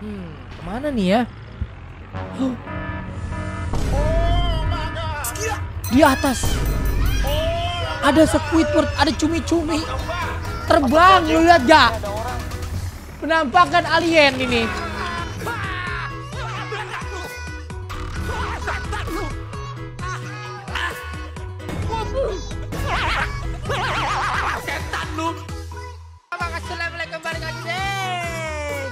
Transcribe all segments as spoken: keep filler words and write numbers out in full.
Hmm, kemana nih ya? Huh. Di atas ada Squidward, ada cumi-cumi terbang, lu lihat gak? Penampakan alien ini. Setan lu. Assalamualaikum warahmatullahi wabarakatuh.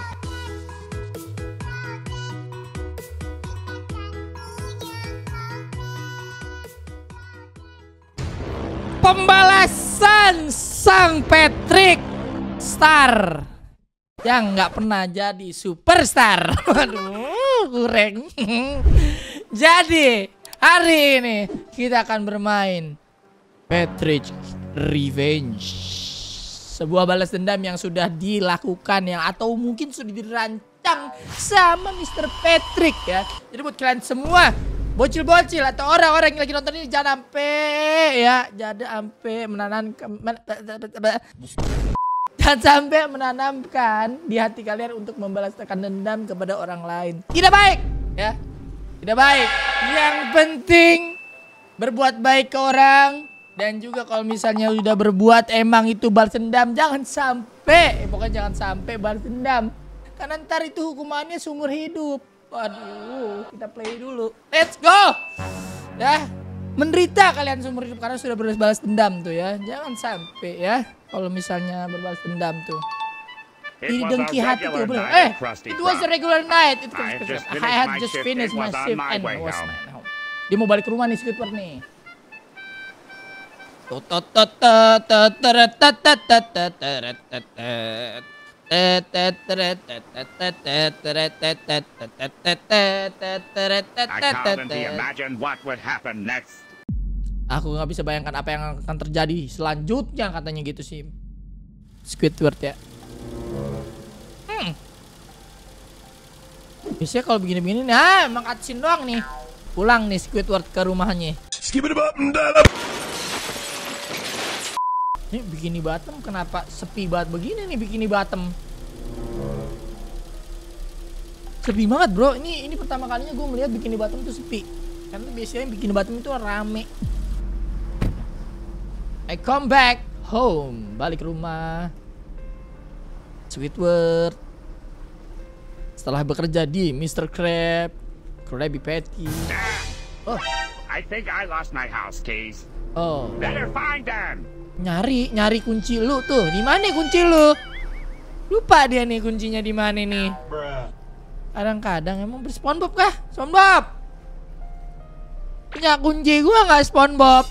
Pembalasan Sang Patrick Star yang nggak pernah jadi superstar. Waduh, kurang. Jadi hari ini kita akan bermain Patrick Revenge, sebuah balas dendam yang sudah dilakukan yang atau mungkin sudah dirancang sama mister Patrick ya. Jadi buat kalian semua bocil-bocil atau orang-orang yang lagi nonton ini, jangan sampai ya, jangan sampai menanamkan jangan sampai menanamkan di hati kalian untuk membalaskan dendam kepada orang lain. Tidak baik ya, tidak baik. Yang penting berbuat baik ke orang, dan juga kalau misalnya udah berbuat emang itu balas dendam, jangan sampai, pokoknya jangan sampai balas dendam, karena ntar itu hukumannya seumur hidup. Waduh, kita play dulu. Let's go. Ya, menderita kalian seumur hidup karena sudah berbalas dendam tuh ya. Jangan sampai ya, kalau misalnya berbalas dendam tuh. Ini dengki hati tuh bro. Eh, it was a regular night. It was, I had just finished my shift and was my home. Dia mau balik ke rumah nih, Squidward nih. I can't imagine what would happen next. Aku nggak bisa bayangkan apa yang akan terjadi selanjutnya, katanya gitu sih Squidward ya. Hmm. Biasanya kalau begini-begini nih, ah emang cutscene doang nih. Pulang nih Squidward ke rumahnya. Ini Bikini Bottom kenapa sepi banget begini nih Bikini Bottom? Sepi banget bro. Ini ini pertama kalinya gue melihat Bikini Bottom tuh sepi. Karena biasanya Bikini Bottom itu rame. I come back home. Balik ke rumah Squidward setelah bekerja di mister Crab, Krabby Patty. Oh, I think I lost my house keys. Oh. Better find them. Nyari, nyari kunci lu tuh. Di mana kunci lu? Lupa dia nih kuncinya di mana nih. Kadang-kadang emang bersponbob kah? SpongeBob. Punya kunci gua nggak SpongeBob?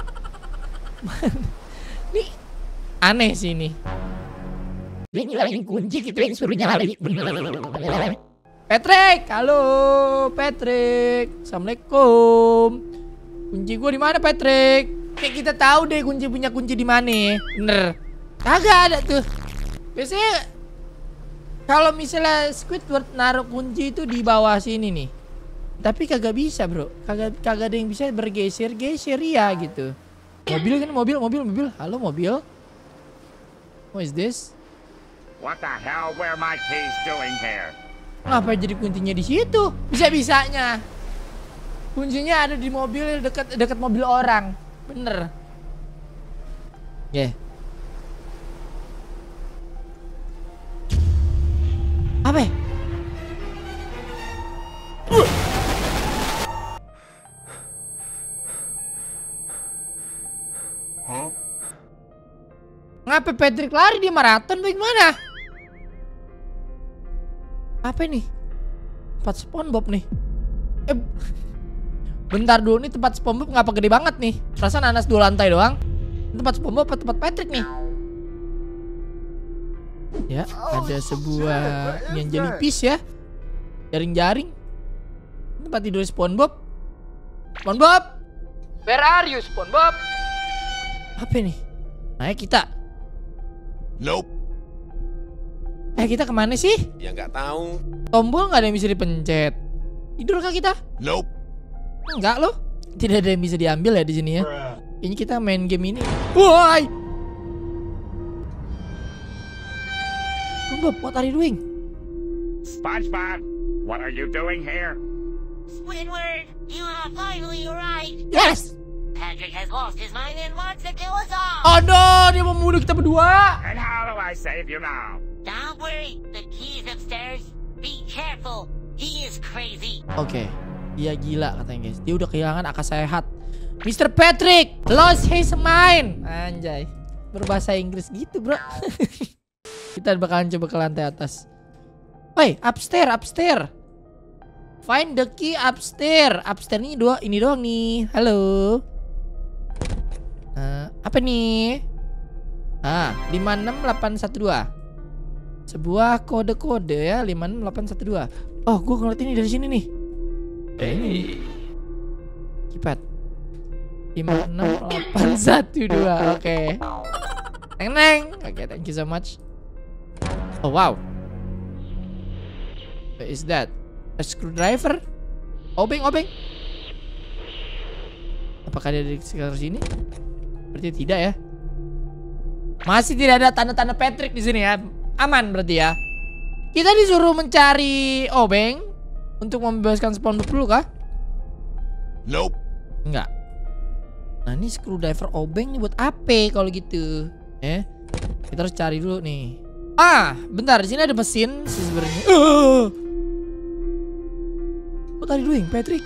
Nih aneh sih ini. Dia nyalain kunci gitu yang suruh nyalain. Patrick, halo Patrick. Assalamualaikum. Kunci gua di mana Patrick? Kayak kita tahu deh kunci punya kunci di mana. Bener. Kagak ada tuh. Biasanya kalau misalnya Squidward naruh kunci itu di bawah sini nih. Tapi kagak bisa, bro. Kagak kagak ada yang bisa bergeser-geser ya gitu. Mobil kan, mobil, mobil, mobil. Halo mobil. What is this? What the hell were my keys doing here? Ngapa jadi kuncinya di situ? Bisa-bisanya. Kuncinya ada di mobil, dekat dekat mobil orang. Bener. Ya. Yeah. Apa? Uh. Huh? Ngapa Patrick lari di maraton bagaimana? Apa ini? Tempat SpongeBob nih. Eh. Bentar dulu, nih tempat SpongeBob ngapa gede banget nih? Perasaan Anas dua lantai doang. Tempat SpongeBob apa tempat Patrick nih? Ya, ada sebuah yang jellyfish ya. Jaring-jaring. Tempat tidur SpongeBob. SpongeBob, where are you SpongeBob? Apa nih? Naik kita. Nope. Eh kita kemana sih? Ya nggak tahu. Tombol nggak ada yang bisa dipencet. Tidur kah kita? Nope. Enggak loh. Tidak ada yang bisa diambil ya di sini ya. Kayaknya kita main game ini. Woi. SpongeBob, what are you doing? SpongeBob, what are you doing here? Squidward, you have finally arrived. Yes. Patrick has lost his mind and wants to kill us all. Oh no, dia membunuh kita berdua. And how do I save you now? Don't worry, the key's upstairs. Be careful, he is crazy. Oke, okay. Dia gila katanya guys. Dia udah kehilangan akal sehat. mister Patrick lost his mind. Anjay, berbahasa Inggris gitu bro. Kita bakalan coba ke lantai atas. Woi, upstairs, upstairs. Find the key upstairs. Upstairs ini dua, ini doang nih. Halo. Uh, apa nih? Ah, lima enam delapan satu dua. Sebuah kode-kode ya, lima enam delapan satu dua. Oh, gue ngeliat ini dari sini nih. Eh, ini. Keypad. lima enam delapan satu dua. Oke. Neng-neng. Oke, thank you so much. Oh, wow. What is that? A screwdriver? Obeng, obeng. Apakah dia di sekitar sini? Berarti tidak ya. Masih tidak ada tanda-tanda Patrick di sini ya. Aman berarti ya. Kita disuruh mencari obeng untuk membebaskan SpongeBob dulu kah? Nope. Enggak. Nah, ini screwdriver obeng nih buat apa kalau gitu? Eh, kita harus cari dulu nih. Ah, bentar, di sini ada mesin sih sebenarnya. Uh. Oh, tadi dulu yang Patrick.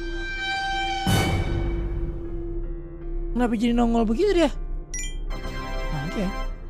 Kenapa jadi nongol begitu dia? Ah, oke. Okay.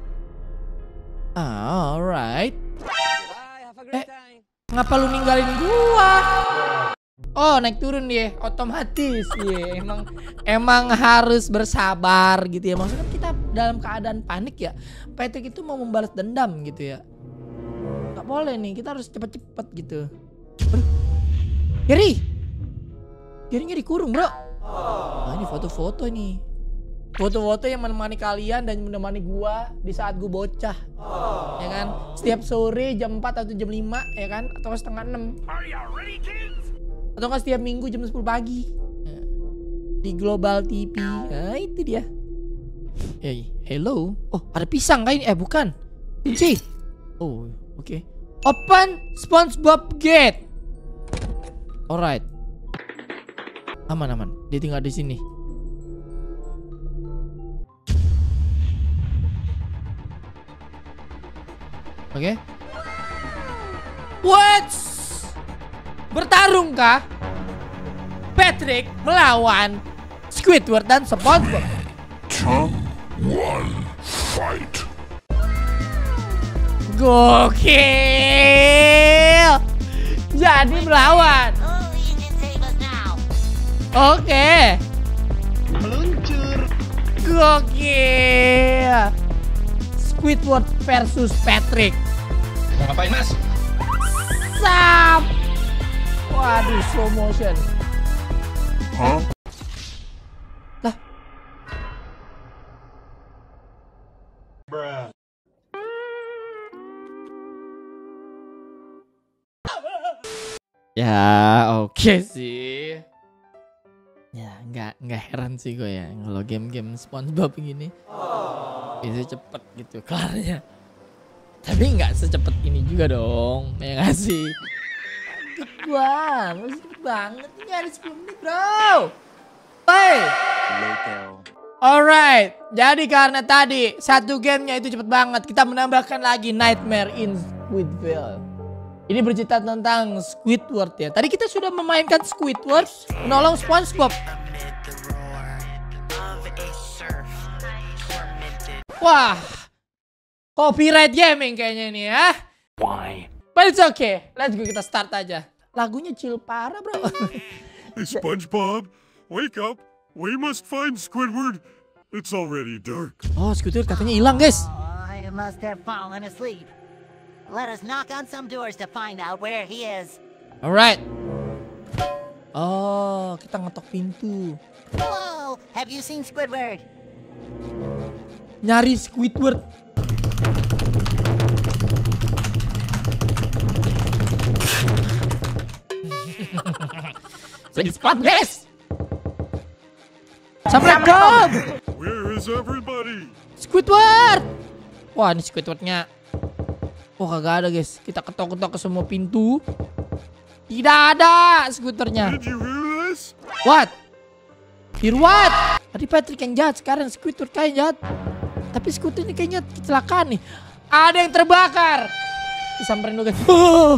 Ah, alright. Eh, ngapa lu ninggalin gua? Oh, naik turun dia, otomatis. Iya, emang emang harus bersabar gitu ya. Maksudnya kita dalam keadaan panik ya. Patrick itu mau membalas dendam gitu ya. Gak boleh nih, kita harus cepet-cepet gitu. Aduh. Gary, Garynya dikurung bro. Nah, ini foto-foto nih. Foto-foto yang menemani kalian dan menemani gua di saat gua bocah. Ya kan? Setiap sore jam empat atau jam lima ya kan? Atau setengah enam. Are you ready, kids? Atau kan setiap minggu jam sepuluh pagi. Ya. Di Global T V. Nah, itu dia. Hey, hello. Oh, ada pisang kayak ini. Eh, bukan. Kunci. Oh, oke. Okay. Open SpongeBob gate. Alright. Aman, aman. Dia tinggal di sini. Oke. Okay. What? Bertarung kah? Patrick melawan Squidward dan SpongeBob. Chum one fight. Gokil. Jadi melawan. Oh, you can save us now. Oke. Okay. Meluncur. Gokil. Squidward versus Patrick. Mau ngapain, Mas? Sap. Waduh, slow motion. Hah? Lah. Bruh. Ya, oke okay sih. Ya, nggak nggak heran sih gue ya kalau game-game SpongeBob begini. Bisa cepet gitu kelarnya. Tapi nggak secepat ini juga dong, ya nggak sih? Cepet gua, masih cepet banget. Ini ada sepuluh menit bro. Hey. Alright, jadi karena tadi satu gamenya itu cepet banget, kita menambahkan lagi Nightmare in Squidville. Ini bercerita tentang Squidward ya. Tadi kita sudah memainkan Squidward menolong SpongeBob. Wah, copyright gaming kayaknya ini ya. Why? But it's okay, let's go, kita start aja. Lagunya chill parah bro. Hey, SpongeBob, wake up. We must find Squidward. It's already dark. Oh, Squidward katanya hilang guys. Oh, I must have fallen asleep. Let us knock on some doors to find out where he is. Alright. Oh, kita ngetok pintu. Hello, have you seen Squidward? Nyari Squidward. Jadi spot guys. Assalamualaikum. Where is everybody? Squidward. Wah, ini Squidwardnya. Oh kagak ada guys. Kita ketok-ketok ke semua pintu. Tidak ada skuternya. Did you hear this? What? Hear what? Tadi Patrick yang jahat, sekarang Squidward kayak jahat. Tapi skuter ini kayaknya kecelakaan nih. Ada yang terbakar. Disamperin dulu guys. Oh.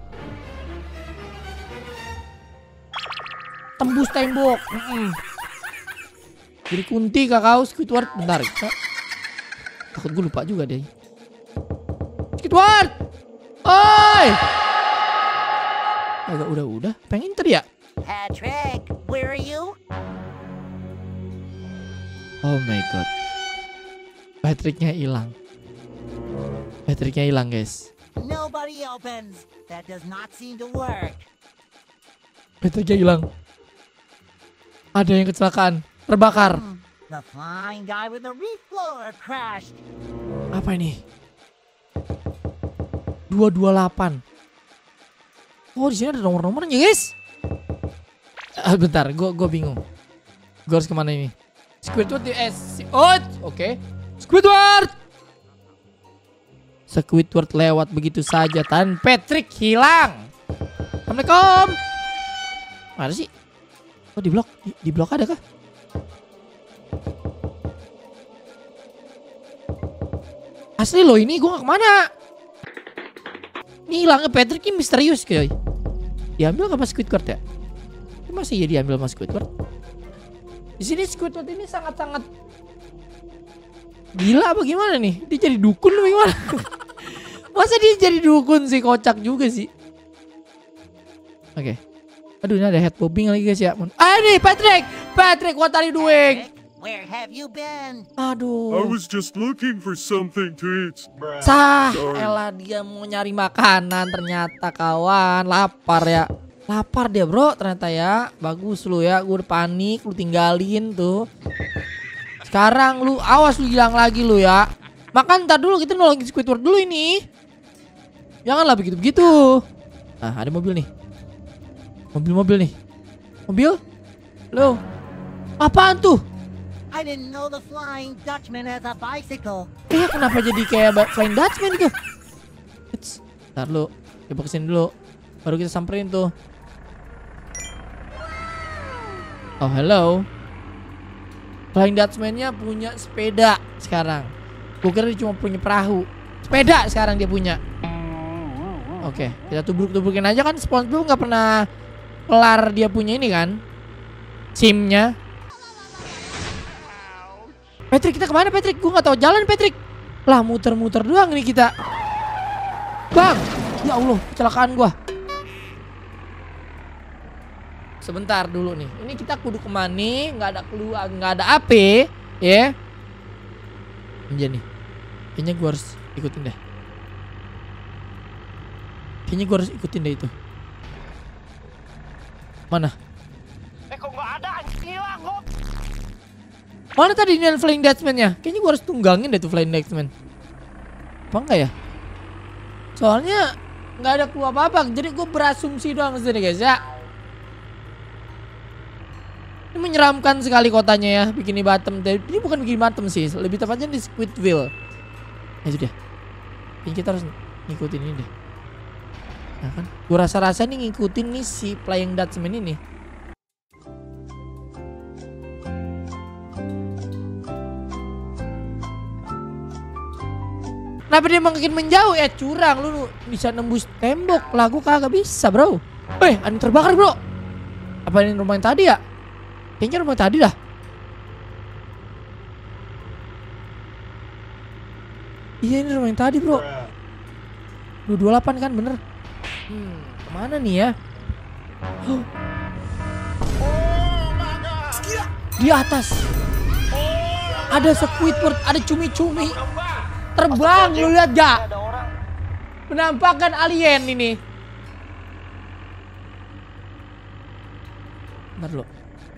Tembus tembok. Mm-mm. Jadi kunti kakak Squidward. Bentar. Takut gue lupa juga deh. Squidward. Oi. Agak udah-udah. Pengen teriak. Patrick, where are you? Oh my god. Patricknya hilang. Patricknya hilang guys. Nobody opens. That does not seem to work. Patricknya hilang. Ada yang kecelakaan. Terbakar. Hmm, the flying guy with the reflower crashed. Apa ini? dua dua delapan. Oh, di sini ada nomor-nomornya, guys. Ah, bentar, gue gue bingung. Gue harus kemana ini? Squidward di S. Oh, oke. Okay. Squidward. Squidward lewat begitu saja dan Patrick hilang. Assalamualaikum. Mana sih? Oh, di blok. Di, di blok ada kah? Asli loh ini gue gak kemana. Ini hilangnya Patrick ini misterius coy. Diambil apa Squidward ya? Masa iya diambil sama Squidward? Di sini Squidward ini sangat-sangat gila apa gimana nih? Dia jadi dukun apa gimana? Masa dia jadi dukun sih, kocak juga sih. Oke. Okay. Aduh ini ada head bobbing lagi guys ya. Ah nih Patrick, Patrick what are you doing? Patrick, where have you been? I Aduh. was just looking for something to eat. Sah, Sorry. elah dia mau nyari makanan ternyata kawan, lapar ya. Lapar dia bro ternyata ya. Bagus lu ya, gue udah panik, lu tinggalin tuh. Sekarang lu awas lu hilang lagi lu ya. Makan ntar dulu, kita nolongin Squidward dulu ini. Janganlah begitu-begitu. Nah ada mobil nih. Mobil-mobil nih. Mobil? Lo apaan tuh? I didn't know the Flying Dutchman has a bicycle. Eh kenapa jadi kayak Flying Dutchman gitu? Eits, ntar lu, coba kesini dulu. Baru kita samperin tuh. Oh hello. Flying Dutchman-nya punya sepeda sekarang. Gue kira dia cuma punya perahu. Sepeda sekarang dia punya. Oke, kita tubruk-tubrukin aja kan. SpongeBob nggak pernah kelar dia punya ini kan, SIM-nya. Patrick kita kemana Patrick? Gue nggak tahu jalan Patrick. Lah muter-muter doang nih kita. Bang, ya Allah kecelakaan gua. Sebentar dulu nih. Ini kita kudu kemana? Nggak ada keluar, nggak ada A P, ya? Iya nih. Kayaknya gua harus ikutin deh. Kayaknya gua harus ikutin deh itu. Mana? Eh kok nggak ada? Hilang kok. Mana tadi ini Flying Dutchman-nya? Kayaknya gua harus tunggangin deh tuh Flying Dutchman. Apa enggak ya? Soalnya nggak ada clue apa-apa. Jadi gue berasumsi doang sini guys ya. Ini menyeramkan sekali kotanya ya. Bikini Bottom. Ini bukan Bikini Bottom sih. Lebih tepatnya di Squidville. Ya sudah. Ini kita harus ngikutin ini deh. Nah kan. Gue rasa-rasa nih ngikutin nih si Flying Dutchman ini. Kenapa dia makin menjauh? Eh curang lu, lu bisa nembus tembok. Lagu kagak bisa bro. Eh ada yang terbakar bro. Apa ini rumah yang tadi ya? Kayaknya rumah yang tadi dah. Iya ini rumah yang tadi bro. dua dua delapan kan bener. Hmm kemana nih ya? Huh. Di atas ada Squidward, ada cumi-cumi terbang, lu lihat gak? Penampakan alien ini. Bentar dulu.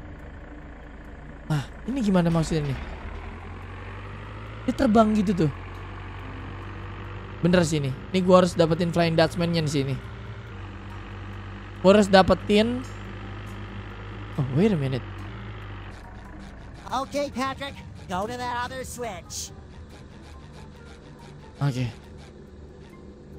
Ah, ini gimana maksudnya nih? Dia terbang gitu tuh. Bener sih ini. Ini gua harus dapetin Flying Dutchman-nya di sini. Gua harus dapetin. Oh, wait a minute. Okay, Patrick, go to that other switch. Oke. Okay.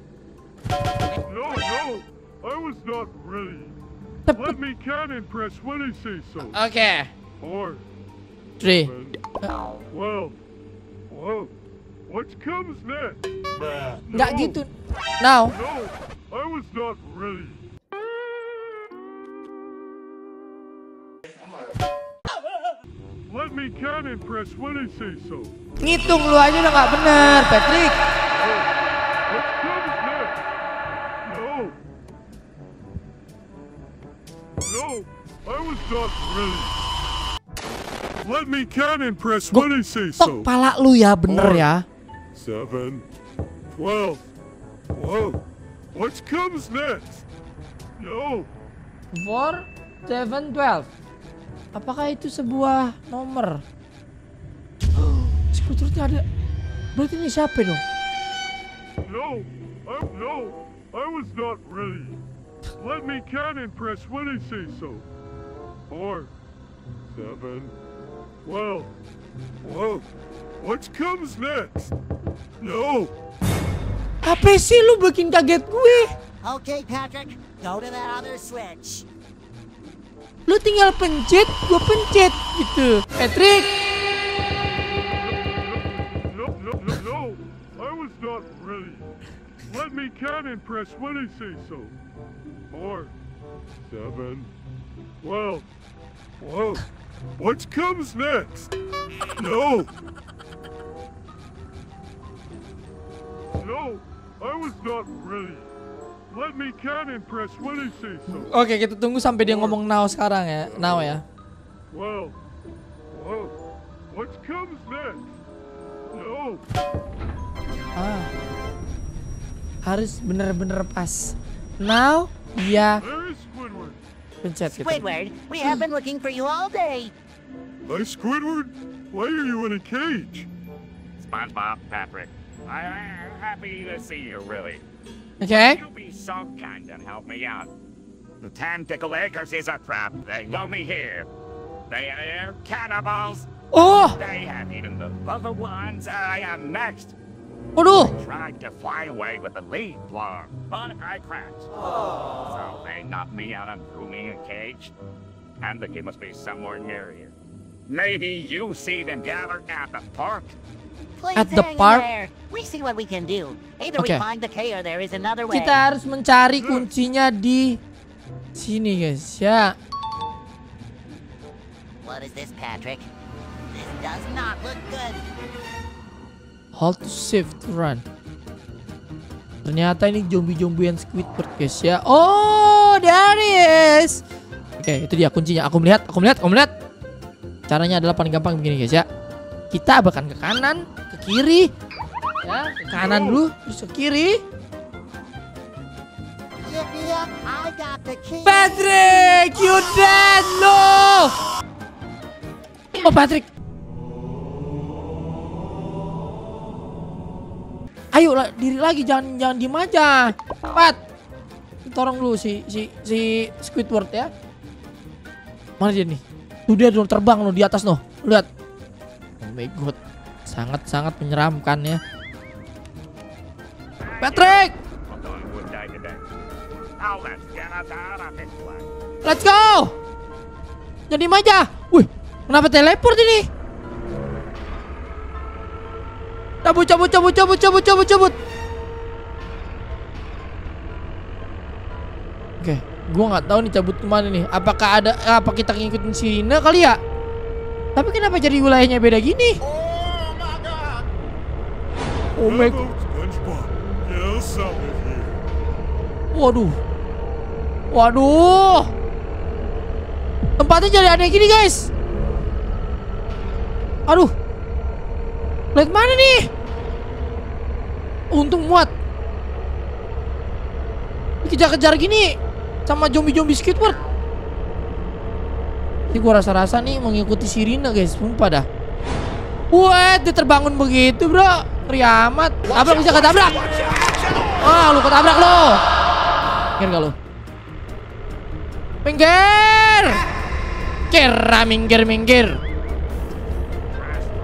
No, no, I was not ready. Let me cannon press when I say so. Oke. Four, Three. seven, twelve. Whoa, what comes next? Nggak gitu. Now. No, I was not ready. Let me cannon press when I say so. Ngitung lu aja udah nggak bener, Patrick. What comes next? No. No, I was not ready. Let me cannon press when I say Tok so. pala lu ya, bener ya. Seven, twelve. Whoa, what comes next? No. Four, seven, twelve. Apakah itu sebuah nomor? Skuternya ada. Berarti ini siapa dong? No, I, no, I was not ready. Let me cannon press when I say so. Four, seven, twelve. Whoa, what comes next? No. Apa sih lu bikin kaget gue? Okay, Patrick, go to that other switch. Lu tinggal pencet, gue pencet gitu. Patrick. No, no, no, no, I was not ready. Let me cannon press when I say so. Four, seven, twelve. Whoa, what comes next? No. No, I was not ready. Let me cannon press when I say so. Oke, kita tunggu sampai dia ngomong now sekarang ya. Now ya. Well, whoa, what comes next? No. Ah. Harus bener-bener pas. Now, dia There is Squidward. pencet gitu. Squidward, we have been looking for you all day. Hi, Squidward. Why are you in a cage? SpongeBob, Patrick, I am happy to see you, really. Oke. You be so kind and help me out. The Tentacle Acres is a trap. They know me here. They are cannibals. Oh, They have eaten the other ones. I am next. waduh. Tried to fly away with the lead blower, but I crashed. So they knocked me out and threw me in a cage. And the kid must be somewhere near here. Maybe you see them gathered at the park. Please At the hang in park? there. We see what we can do. Either Okay. we find the K or there is another way. Kita harus mencari kuncinya di sini, guys. Ya. What is this, Patrick? This does not look good. Hold to shift to run. Ternyata ini zombie-zombian Squidward, guys ya. Oh, there it is. Oke, itu dia kuncinya. Aku melihat, aku melihat, aku melihat. Caranya adalah paling gampang begini, guys ya. Kita bahkan ke kanan, ke kiri. Ya, ke kanan dulu, terus ke kiri. Yep, yep, I got the key. Patrick, you dead, no. Oh, Patrick. Ayo lah, diri lagi, jangan jangan diem aja. Pat, tolong dulu si si si Squidward ya. Mana dia nih? Tuh dia dong terbang loh di atas loh. Lihat. Oh my god, sangat sangat menyeramkan ya. Patrick, Although I would die today. Now let's get us out of this place. let's go. Jadi aja. Wih, kenapa teleport ini? Cabut, cabut, cabut, cabut, cabut, cabut, cabut. Oke, gua nggak tahu nih cabut kemana nih. Apakah ada? Apa kita ngikutin sirine kali ya? Tapi kenapa jadi wilayahnya beda gini? Oh my god. Hello, SpongeBob. Get us out of here. Waduh. Waduh. Tempatnya jadi aneh gini, guys. Aduh. Lihat mana nih? Untung muat. Dikejar-kejar gini sama zombie-zombie Squidward. Ini gua rasa-rasa nih mengikuti sirine, guys. Sumpah dah. Wah, dia terbangun begitu, bro. Ngeri amat. Tabrak, bisa ketabrak. Ah, lu ketabrak lo. Minggir gak lu? Minggir. Kira minggir, minggir.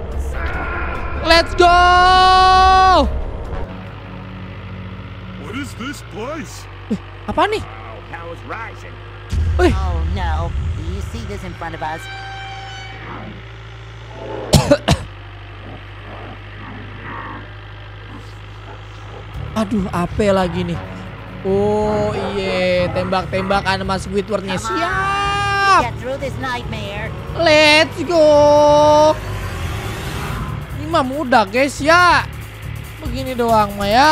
Let's go. What is this place? Eh, apa nih? Oh, hell's rising. Wih, Oh no. Do you see this in front of us? aduh, apa lagi nih? Oh iya, tembak-tembakan sama Squidwardnya. Come on. Siap. Get through this nightmare. Let's go. Ini mah mudah guys ya. Begini doang mah ya.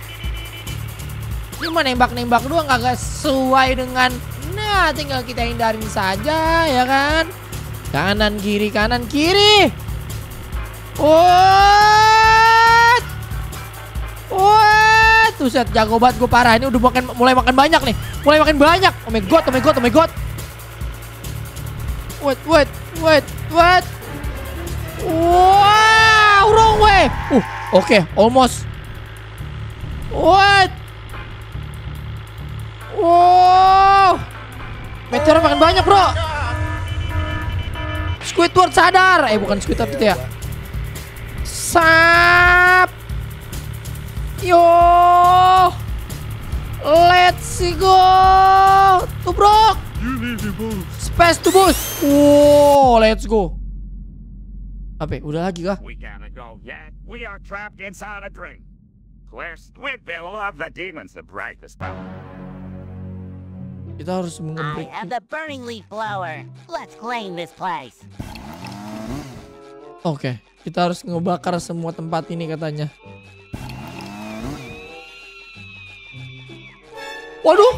Cuma nembak-nembak doang kagak sesuai dengan. Nah, tinggal kita hindarin saja ya kan. Kanan kiri kanan kiri. What? What? Tuh set jago banget gue parah. Ini udah makan, mulai makan banyak nih. Mulai makan banyak. Oh my god, oh my god, oh my god. Wait, wait, wait, wait. Wow, wrong way. Uh, oke, okay, almost. What? Wow. Meteor makan banyak, bro. Squidward sadar. Eh, bukan Squidward itu ya. Sap. Yo. Let's go. Tubruk. You need to boost. Space to boost. Wow, let's go. Apa? Udah lagi kah? We can't go yet. We are trapped inside a dream. Where Squidbill of the demons the brightest power. Kita harus I mengebrik. have the burning leaf blower. Let's claim this place. Oke, kita harus ngebakar semua tempat ini katanya. Waduh.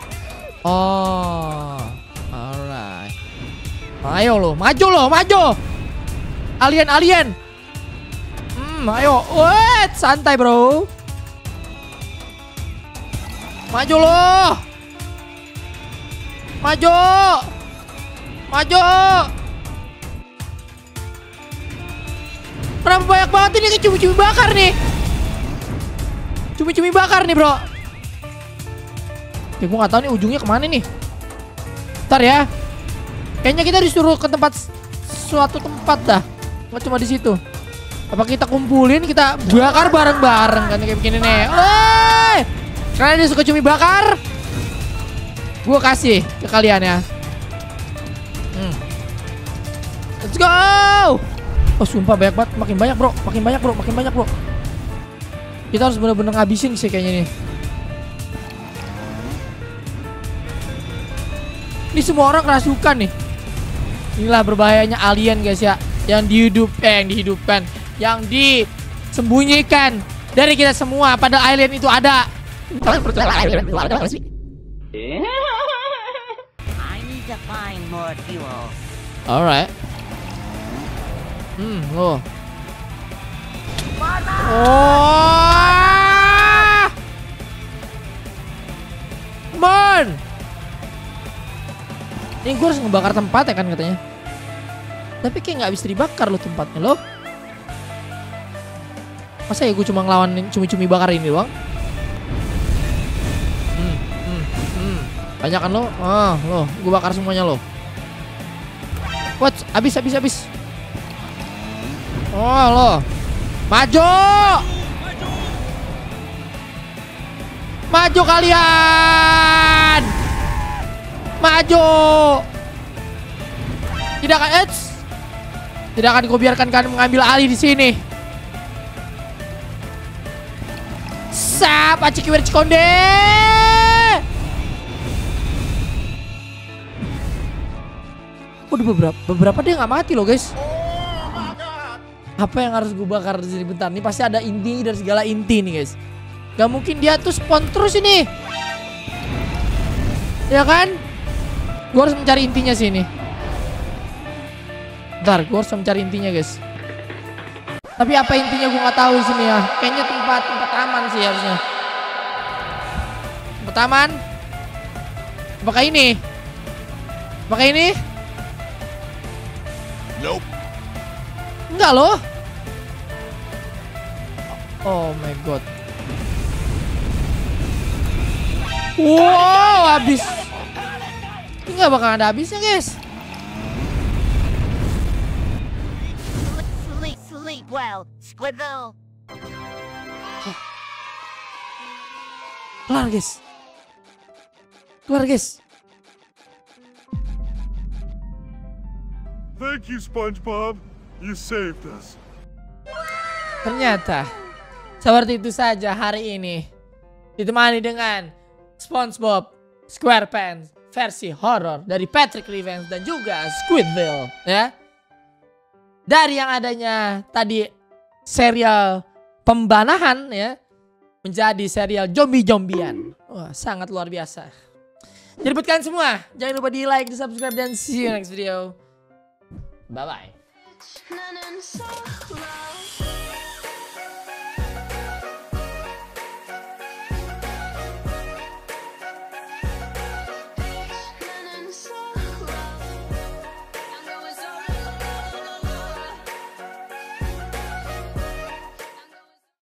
Oh, alright. Ayo lo, maju lo, maju. Alien, alien. Hmm, ayo. Wait, santai bro. Maju lo. Maju. Maju. Kenapa banyak banget ini cumi-cumi bakar nih? Cumi-cumi bakar nih bro. Ya gue gak tahu nih ujungnya kemana nih. Ntar ya. Kayaknya kita disuruh ke tempat suatu tempat dah. Nggak cuma di situ. Apa kita kumpulin, kita bakar bareng-bareng kan kayak begini nih. Woi! Karena dia suka cumi bakar, gue kasih ke kalian ya. Hmm. Let's go. Oh sumpah banyak banget, makin banyak bro, makin banyak bro, makin banyak bro. Kita harus bener-bener ngabisin sih kayaknya nih. Ini semua orang kerasukan nih. Inilah berbahayanya alien guys ya. Yang dihidup, eh, yang dihidupkan, yang disembunyikan dari kita semua. Padahal alien itu ada. I need to find more fuel. Alright. Hmm, lo. Oh! Man! Ini gue harus ngebakar tempat ya kan katanya. Tapi kayak nggak bisa dibakar loh tempatnya loh. Masa ya gue cuma ngelawan cumi-cumi bakar ini doang? Hmm, hmm, hmm. Banyak kan lo? Ah, lo, gue bakar semuanya lo. What? Habis, habis, habis. Oh lo, maju, maju kalian, maju. Tidak akan, eits, tidak akan kubiarkan kalian mengambil alih di sini. Sap, aciki wiri cikonde. Udah beberapa, beberapa dia nggak mati loh guys. Apa yang harus gue bakar di sini bentar? Nih pasti ada inti dari segala inti nih guys. Gak mungkin dia tuh spawn terus ini. Ya kan? Gue harus mencari intinya sini. Bentar, gue harus mencari intinya guys. Tapi apa intinya gue nggak tahu di sini ya. Kayaknya tempat tempat aman sih harusnya. Tempat aman. Apakah ini? Apakah ini? Nope. Enggak loh. Oh my god. Wow, habis. Ini nggak bakal ada habisnya guys. Sleep, sleep well, Squidville. Keluar guys. Keluar guys. Thank you, SpongeBob. You saved us. Ternyata seperti itu saja hari ini. Ditemani dengan SpongeBob SquarePants versi horor dari Patrick Revenge dan juga Squidville ya. Dari yang adanya tadi serial pembanahan ya menjadi serial zombie-zombian. Wah, sangat luar biasa. Jadi buat kalian semua, jangan lupa di like, di subscribe, dan see you next video. Bye bye.